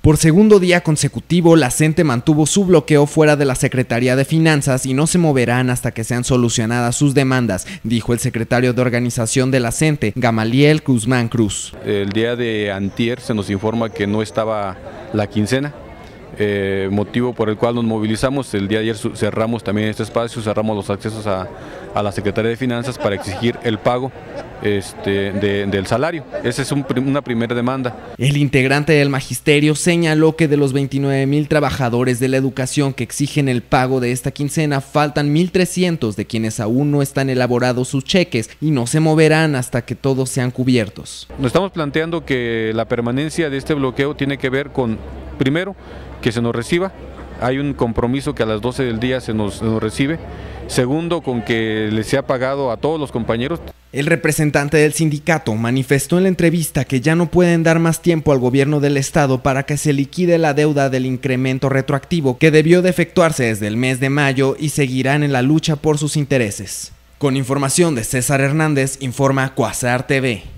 Por segundo día consecutivo, la CENTE mantuvo su bloqueo fuera de la Secretaría de Finanzas y no se moverán hasta que sean solucionadas sus demandas, dijo el secretario de organización de la CENTE, Gamaliel Guzmán Cruz. El día de antier se nos informa que no estaba la quincena, motivo por el cual nos movilizamos. El día de ayer cerramos también este espacio, cerramos los accesos a la Secretaría de Finanzas para exigir el pago del salario. Esa es una primera demanda. El integrante del magisterio señaló que de los 29,000 trabajadores de la educación que exigen el pago de esta quincena, faltan 1,300 de quienes aún no están elaborados sus cheques y no se moverán hasta que todos sean cubiertos. Nos estamos planteando que la permanencia de este bloqueo tiene que ver con, primero, que se nos reciba. Hay un compromiso que a las 12 del día se nos recibe. Segundo, con que les sea pagado a todos los compañeros. El representante del sindicato manifestó en la entrevista que ya no pueden dar más tiempo al gobierno del estado para que se liquide la deuda del incremento retroactivo que debió de efectuarse desde el mes de mayo y seguirán en la lucha por sus intereses. Con información de César Hernández, informa Quasar TV.